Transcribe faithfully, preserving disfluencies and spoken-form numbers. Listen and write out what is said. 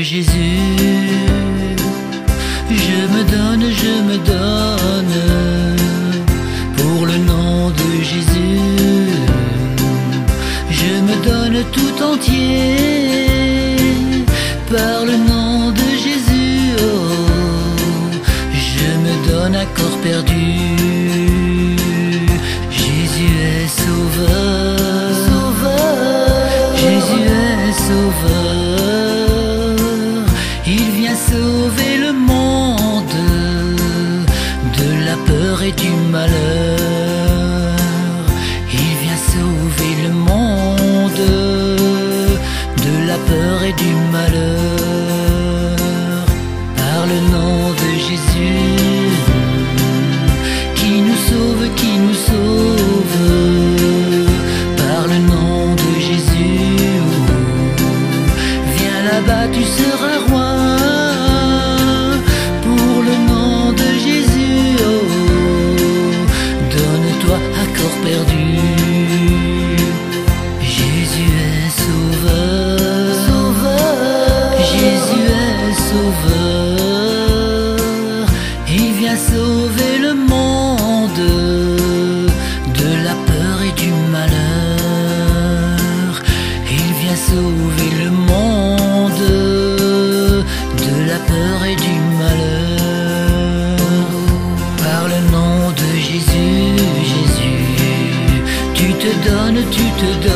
Jésus, je me donne, je me donne pour le nom de Jésus. Je me donne tout entier par le nom de Jésus. Oh, je me donne à corps perdu. Jésus est sauveur, sauveur. Jésus est sauveur. Il vient sauver le monde de la peur et du malheur. Il vient sauver le monde de la peur et du malheur. Par le nom de Jésus, qui nous sauve, qui nous sauve. Par le nom de Jésus, viens là-bas, tu seras roi. Pour le nom de Jésus, oh, donne-toi à corps perdu. Jésus est sauveur, sauveur. Jésus est sauveur. Il vient sauver le monde de la peur et du malheur. Il vient sauver le monde de la peur et du malheur. Par le nom de Jésus, Jésus, tu te donnes, tu te donnes.